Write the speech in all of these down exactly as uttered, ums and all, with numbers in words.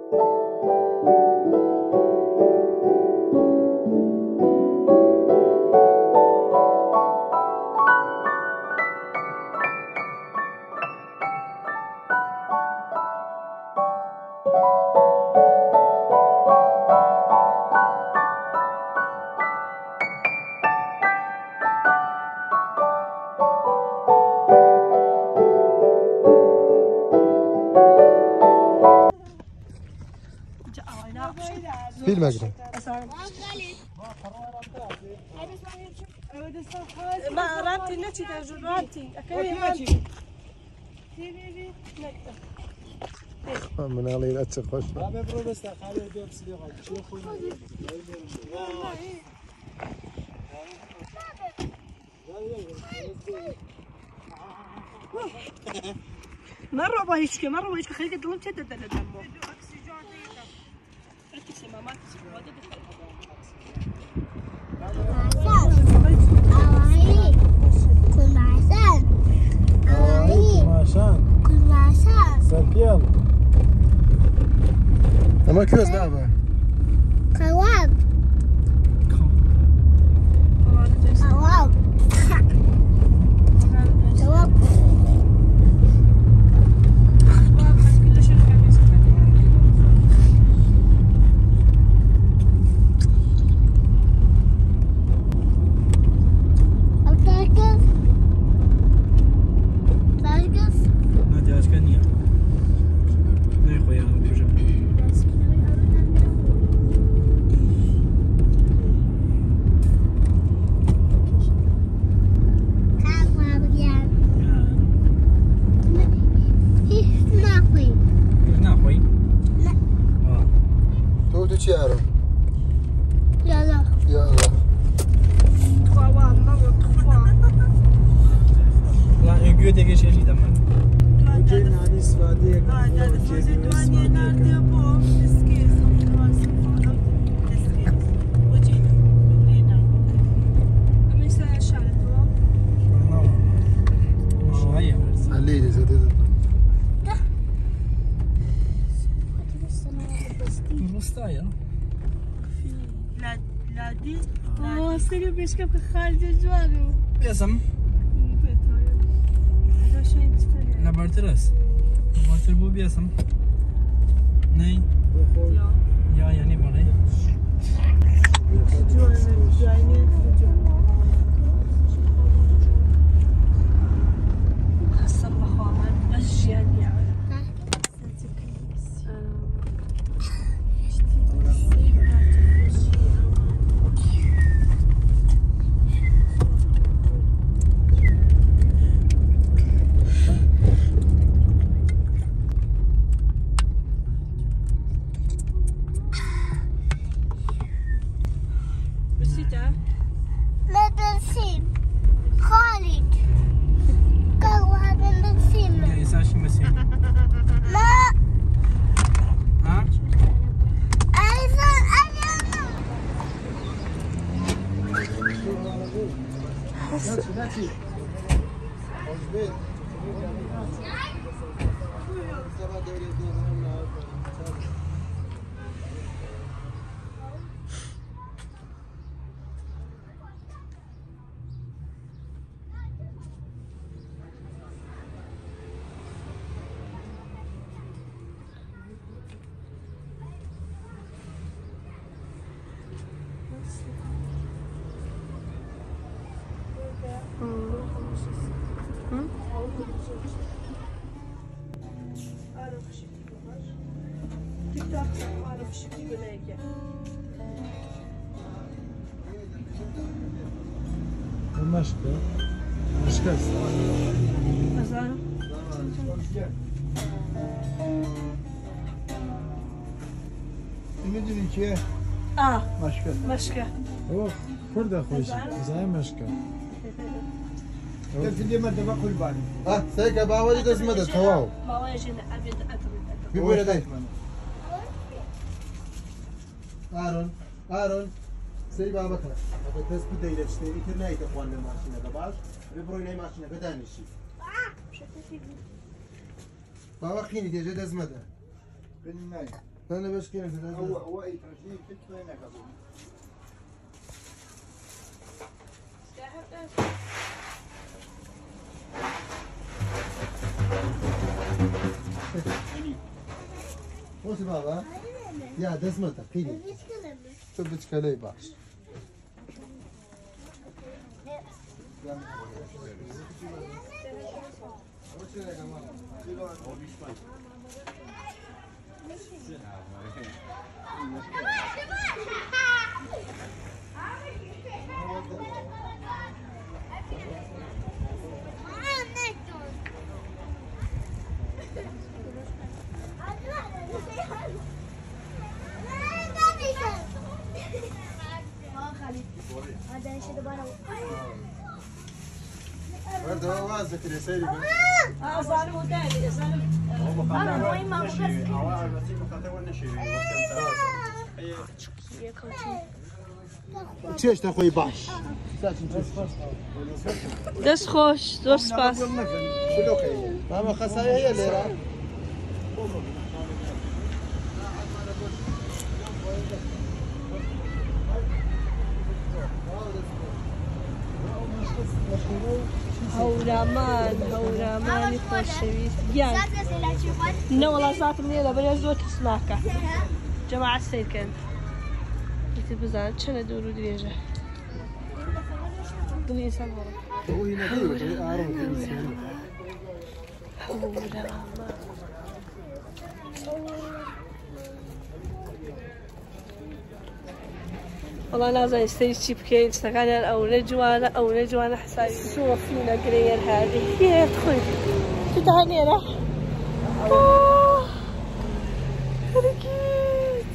فيل مجرى ما رابطي نتي ترجو رابطي أكيد رابطي من علي لا تخش ما ببرو بس خليه دوب سليقة شوفوا مرة باهيش كي مرة باهيش كي خليك تدلم تشدد على دمه سربيان أما كيف بابا كواب كواب كواب بيشكب خارج الجوانو بيسم لا برترس برتر بو بيسم ني يا يعني مالي جوانو جايني جوانو حسب خواهر أشياء يعني مشكلة مشكلة مثلا میدونی که اه مشکل مشکل اوه خورده خوشی زای مشکل تفیدی مرتبه کل بانی اه سيكا باولي تسمده تواو ما يجينا ابيض ابيض بيقول ده آرون آرون سي بابا كلا أبى تثبت ده يلفت إثنين هيك أخوان الماشينة كباش بيبرو إلى ماشينة كدانيشي بابا خيني تيجي تسمده بالنهاية أنا بس كيف هو هو أي ترجيح كتير هناك أظن. وش بابا؟ يا دزمتك كيني شو بتشكلي باش برضه هو وازك يا سيدي اه ظالم وداني ظالم انا وين ما تشيش تاخوي باش دست خوش زور سپاس شنو خير ماما خسايا هي اللي راه هەورامان هەورامانی خۆشەویست گیان نەوەڵا زاتم نییە لەبەرە زۆر کەس ناکە جەماعەت سیرکەن ئیتر بزانم چەنە دوور و درێژە دڵی ئینسان هەڵە والله نازل سيري بكين استغنى او نجوانا او نجوانا حسابي شوفينا قرير هذه يا خوي تدهني انا اه ركيت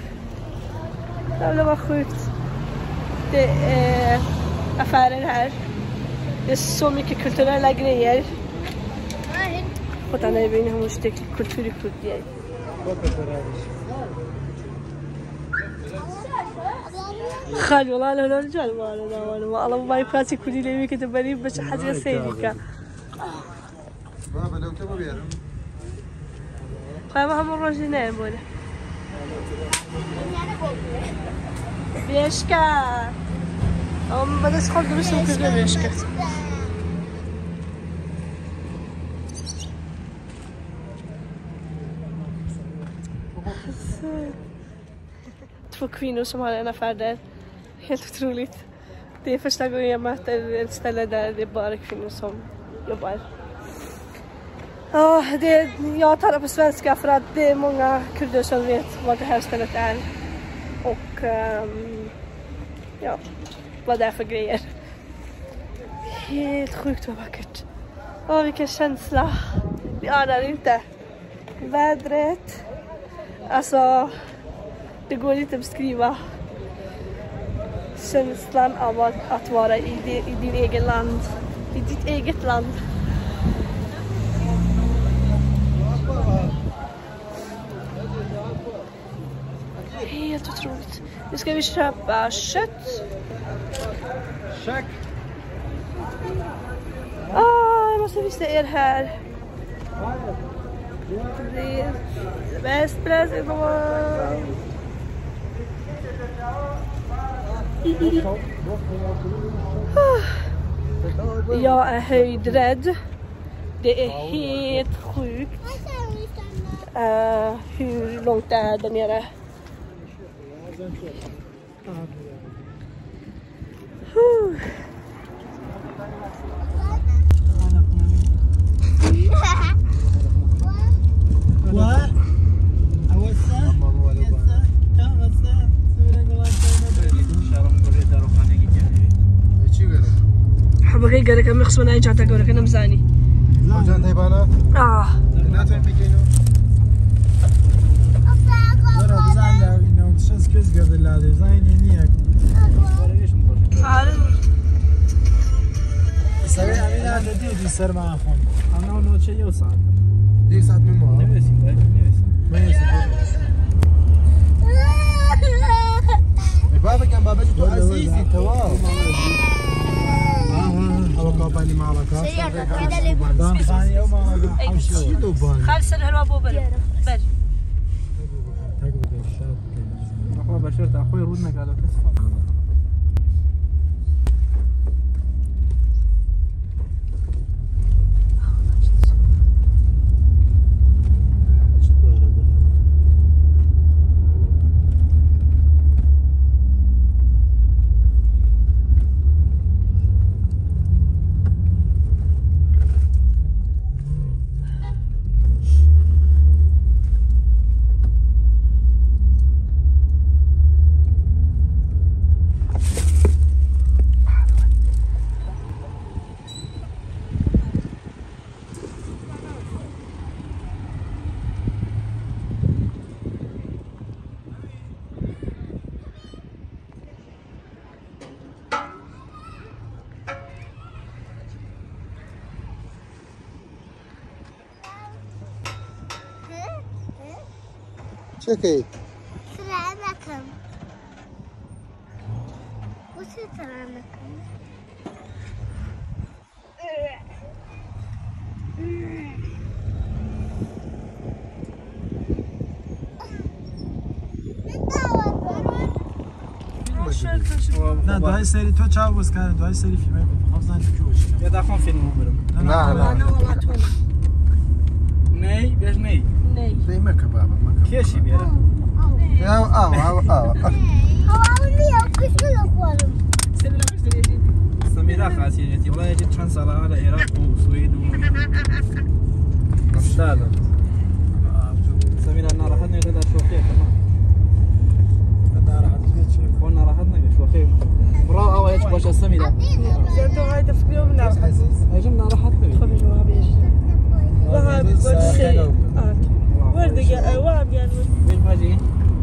لما خويت افارن här det är så mycket kulturella grejer خطا انا بينهم مشتك كلتوري كلتوري خالي والله انا رجال ما انا ما الله ما يبقاسي كل اللي يمكن تبني بس حاجه سيدك بابا لو تبغى بيرم قام هم الرجلين ولا بيشكا هم بدس خالد بس كده بيشكا Två kvinnor som har en affär där. Helt otroligt. Det är första gången jag möter ett ställe där det är bara kvinnor som jobbar. Ja, det, jag talar på svenska för att det är många kurder som vet vad det här stället är. Och um, ja, vad det är för grejer. Helt sjukt vad vackert. Åh, vilken känsla. Vi anar inte. Vädret. Alltså... Det går inte att beskriva känslan av att, att vara i, det, i din egen land, i ditt eget land. Helt otroligt. Nu ska vi köpa kött. Check. Ah, jag måste visa er här. Det är bäst precis. Jag är höjdrädd. Det är helt sjukt uh, hur långt det är där nere. Uh. What? I was sad. حبغي قالك أمي خصنا نجي عتا قولك أنا مزاني. جان تيبانا؟ آه. لا توين بيجينو. برا بزعل لا إنه تشز كز قبل لا ديزاين ينيك. عارف. سوي أنا لا دي دي سر مع أخوان. أنا أول شيء يوصل. دي ساعة من ما. نفسي باي نفسي. ما يصير. بابا كان بابا جتو عسيسي تواو. هو بابا مع لك. دان خاني يوم ما حمشي. خالد سر هالوابو بر. بر. شرط اخوي رود نکرد کس فهم چکه؟ سلامكم وش سلامكم نه دوای سری تو چاو بس کرد دوای سری فیلم بود حافظان کیوش یا داخل فیلم برم نه انا نه والله تونا نی بیش نی ني دی مکه بابا مکه کیشی بیاره او او او او هو أولي أكش بالأقوالهم سمينا وش تريدين سميرا خاصيتي والله يجي كان سنة على العراق والسويد و أستاذ سميرا أنا راحتنا إلى شوخية كمان انا راح اتفيت قلنا راحتنا شوخية برا أو إيش باش سميرا زيتو هاي تفكروا منا أجمنا راحتنا خبز وهاب يجي وهاب ودخي ورد يا وهاب يعني وين باجي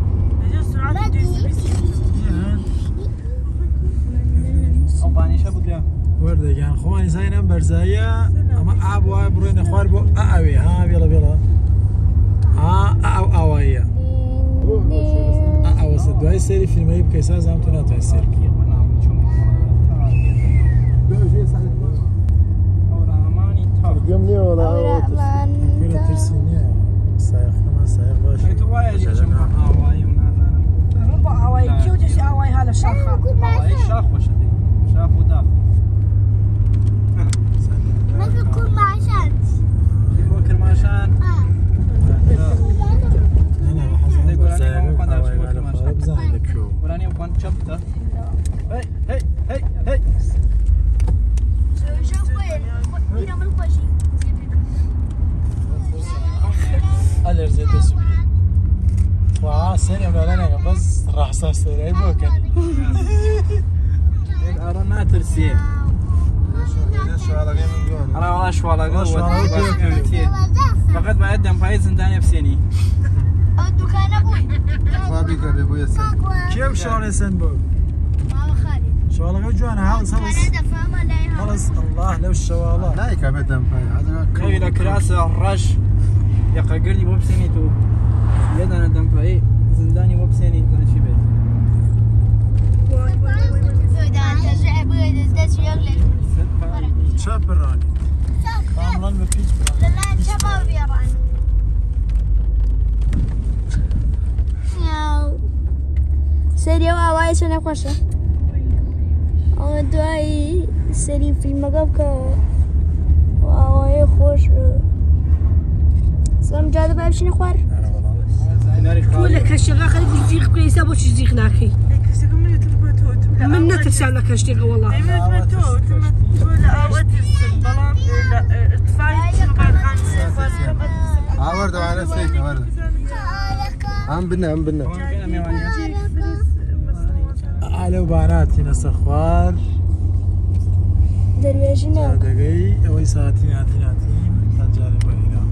أو بانيشة بديا وردگان خوانی زینم برزایه اما آب وای بروین خوار بو آوی ها بیلا بیلا ها آو آوایه آو سه دوای سری فیلمی بکیسا زم تو نتای سری اليوم ليه ولا كل ترسينيه سايق ما سايق باش تو وايد جشم هواي ونانا ربع هواي كيو جش هواي هذا الشرخة هواي شاخ وشدي شاخ وداخ ما بيكون مع شمس يبغى كرماشان انا حسن برزايق هواي على خرب زين كيو وراني وكان شبته هي هي هي هي الرزي تسوي واه سريع ولا لا بس راح صار سريع بوكن ارانا ترسيه شو على غير من جون انا والله شو على والله شو على قوه فقط بعدهم فايز زندان بسيني الدكان أبوي ما بيك ابو ياسر كيف شلون يسنبو ماما خالد شغله جوانا خلص خلص أنا دفعه لا خلص الله لو الشوالات لا يكابد ام هذا كوي لا كراسه الرش يا قاقلي مو بسيني تو يدنا دم فاي زنداني مو بسيني تو شي بيت شاب الراني كاملا ما فيش سری و آوای چه نخوشه آن دوای سری فیلم گفت که و آوای خوش سلام جاده ببشینی خوار ولا كشغا خلي بيزيق كويسه باش يزيق ناكي من نترسى على كشتيغا والله ها ورده على سيك ورده عم بنا عم بنا على وباناتي نسخوار درویشی دقي اوي ساعتين ناتي ناتي تجاري بهيرا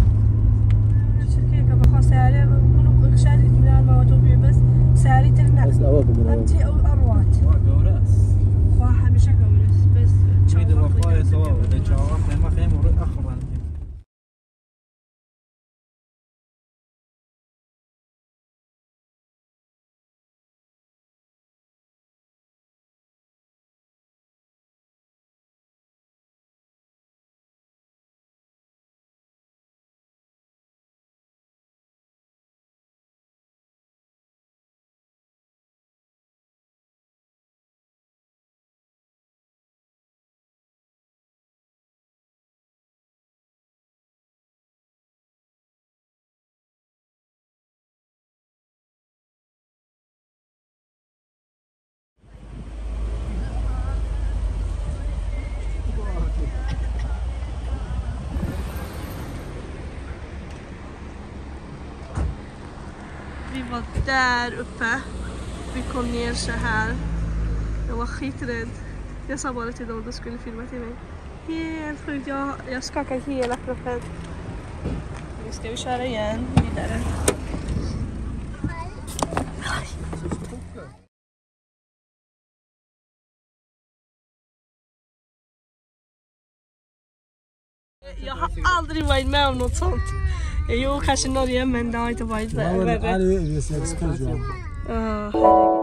شكيك بخاص عليه منو شادي من ما توبي بس ساري ترنا بس اواكم امتي او اروات قوراس واحد مش قولس بس شيد الوفاية سوا ولا شاوخ ما خيم اخر Vi var där uppe. Vi kom ner så här. Jag var skiträdd. Jag sa bara till dem att de skulle filma till mig. Helt sjukt, jag, jag skakar hela kroppen. Nu ska vi köra igen vidare. Jag har aldrig varit med om något sånt. Jo, kanske Norge, men det har inte varit värre. Oh,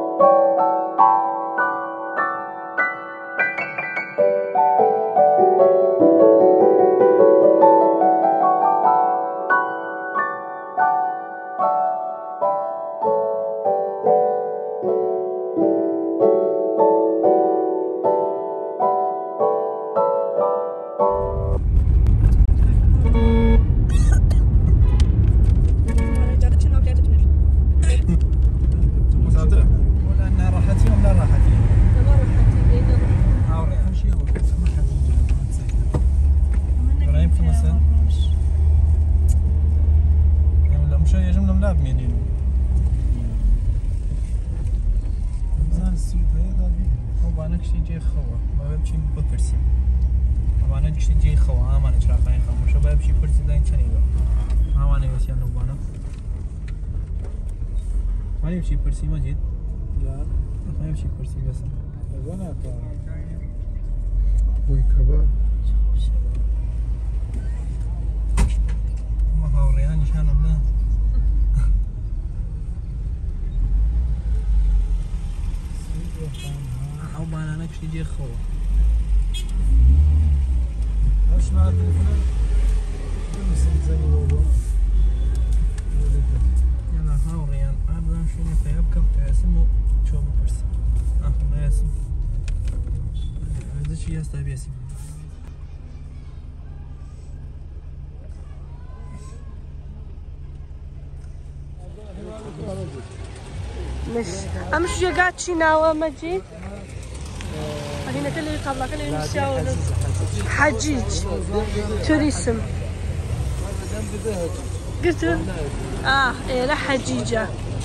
ما يمشي كرسي مجيد؟ لا ما يمشي كرسي بس وانا وي كبار ما هورياني شان الله او بانا نكشي جي خو ايش مع التليفون بمسك زي بابا يلا هوريان عبنا شنو في ابكم تقسموا شو بكرسي اخر ما يسم هذا شيء يستبي يسم مش أنا مش جاكات شيناوا مجيد هنا كله يطلع كله يمشي حجيج توريسم قلت اه إيه لا حجيجة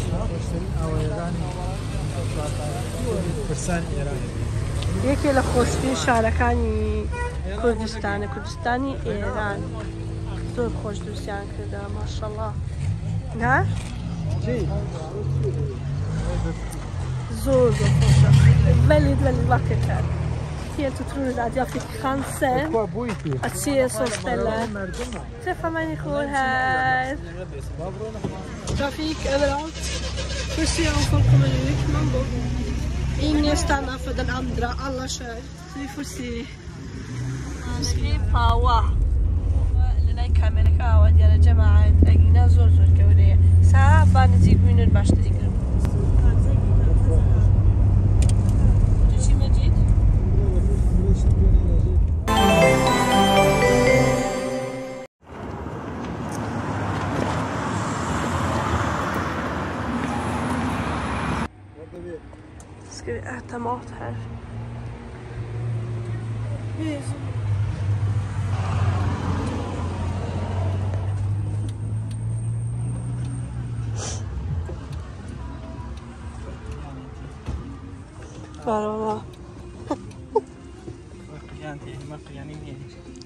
فرسان ايراني يكي لخوشتين شاركاني كردستان كردستاني ايران زور خوش دوستيان كده ما شاء الله نه؟ زور زور خوشه väldigt väldigt vackert här helt otroligt att jag fick chansen att se så ställe träffa människor här trafik överallt vi ser om folk kommer ut man går ingen stannar för den andra alla kör så vi får se skriv power لنا كاميرا كاوا ديال جماعه اجينا زور زور كوريه ساعه بعد نزيد من الباشا ديكرم تجي مجيد ska vi äta mat här Barova. يعني يعني يعني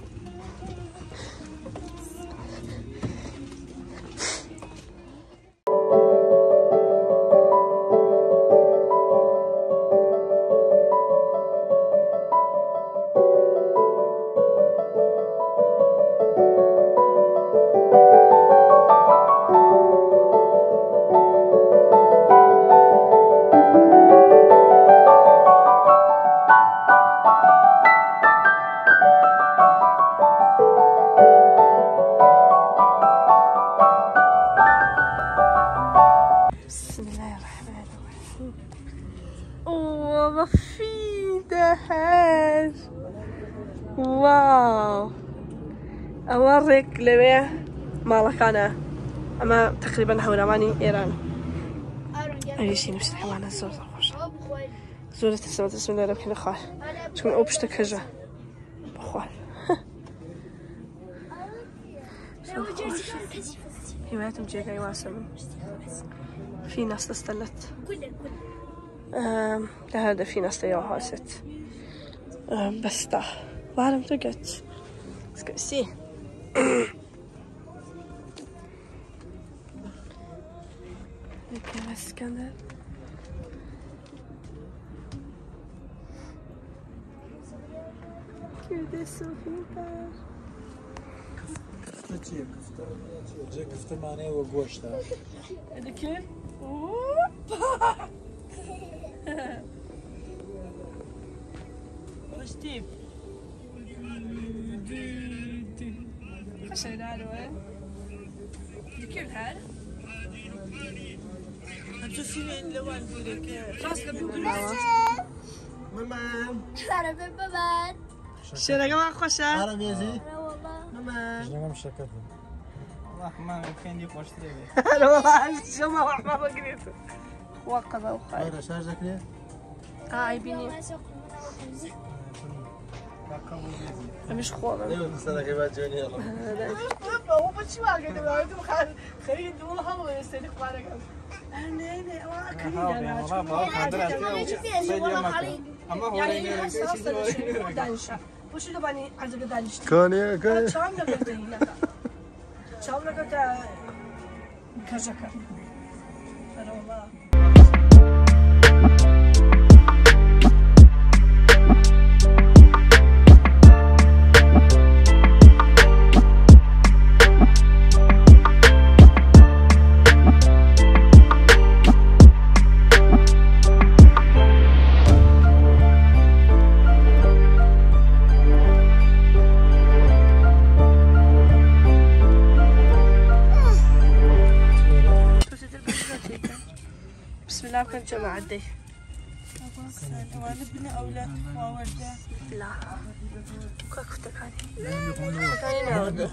vad fint det här! واو! أوريك لبيع مالكانا أما تقريبا حول ماني إيران أي شيء نفس الحيوان الزور خوش زورة السماء بسم الله الرحمن الرحيم تكون أوبشتك هجا بخوال هوايتهم جيكا يواسم finaste stället. Uh, det här är det finaste jag har sett. Uh, bästa. Varmt och gött. Ska vi se. Vilken väskan där. Gud, det är så fint där. كفته معناه وقوشته Är det kul? Vad typ? Vad säger du här då? Det är kul här. Jag tror filmen är lång på det. Fast det blir bra. ماما أنا في البابان Tjena gammal Khosa. عرب يا زي لا والله ماما شنو مش شكله والله ما كان يقوش تريبي انا والله شو ما ما بقريت. وقضى وخايف. هذا شارجك ليه؟ اه يبيني ما سوق مش خوضه. ايوه استنى كيف جوني يلا هو بتشي ما قد ما قد خال خلينا ندور هم ويستني خبارك. انا انا واكل انا اما هو يعني اصلا شو دانشا وش اللي باني عايز دانش كان يا كان شام لقيت هنا شام لقيت كذا انا والله بسم الله كنت جمع عدي والدنا او لا وولده لا كفتك هذه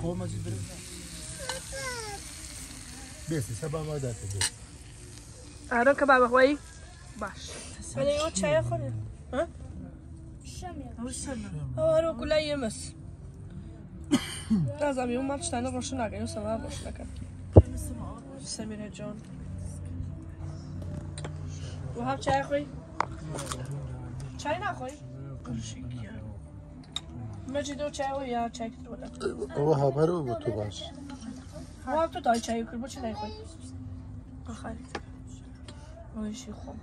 بس سبع ما دات بس أهلا كباب أخوي باش أنا يوم شاي أخوي ها الشام هو السنة هو أنا كل أي مس لازم يوم ما تشتغل روشنا كان يوم سما روشنا كان سمير جون وهاب شاي أخوي شاي نأخوي مجدو شاي ويا شاي كتير ولا هو هبرو بتوباش وهاب تو داي شاي وكل بوش نأخوي أخوي ويشي خوم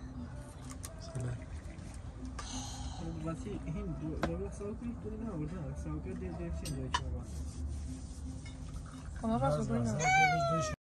Vasi hem devlet sağlık kuruluna orada sağlık ödevleri için de والله ما صدقنا